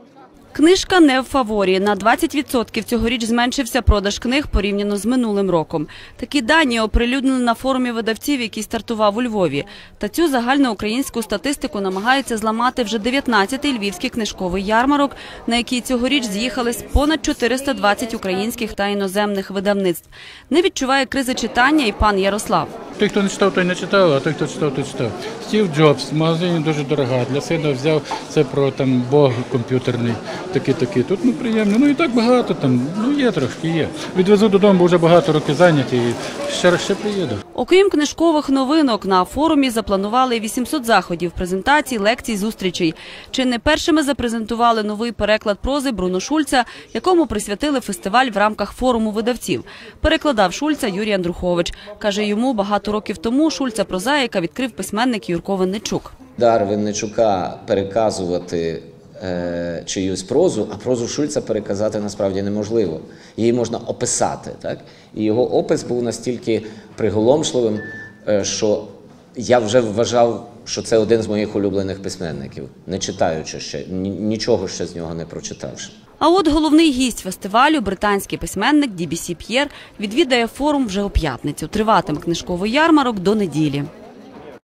Книжка не в фаворі. На 20% цьогоріч зменшився продаж книг порівняно з минулим роком. Такі дані оприлюднили на форумі видавців, який стартував у Львові. Та цю загальноукраїнську статистику намагаються зламати вже 19-й львівський книжковий ярмарок, на який цьогоріч з'їхались понад 420 українських та іноземних видавництв. Не відчуває кризи читання і пан Ярослав. Той, хто не читав, той не читав, а той, хто читав, той читав. Стів Джобс в магазині дуже дорога. Для сина взяв це про Бог комп'ютерний. Такі. Тут приємно. І так багато там. Є трошки, є. Відвезу додому, бо вже багато років зайняті і ще приїду. Окрім книжкових новинок, на форумі запланували 800 заходів, презентацій, лекцій, зустрічей. Чи не першими запрезентували новий переклад прози Бруно Шульца, якому присвятили фестиваль в рамках форуму видавців. Перекладав Шульца Юрій Андрухович. Каже, йому багато років тому Шульца-прозаїка відкрив письменник Юрко Винничук. Дар Винничука переказувати чиюсь прозу, а прозу Шульца переказати насправді неможливо. Її можна описати. Так? І його опис був настільки приголомшливим, що я вже вважав, що це один з моїх улюблених письменників, не читаючи ще, нічого ще з нього не прочитавши. А от головний гість фестивалю, британський письменник Ді Бі Сі П'єр, відвідає форум вже у п'ятницю. Триватиме книжковий ярмарок до неділі.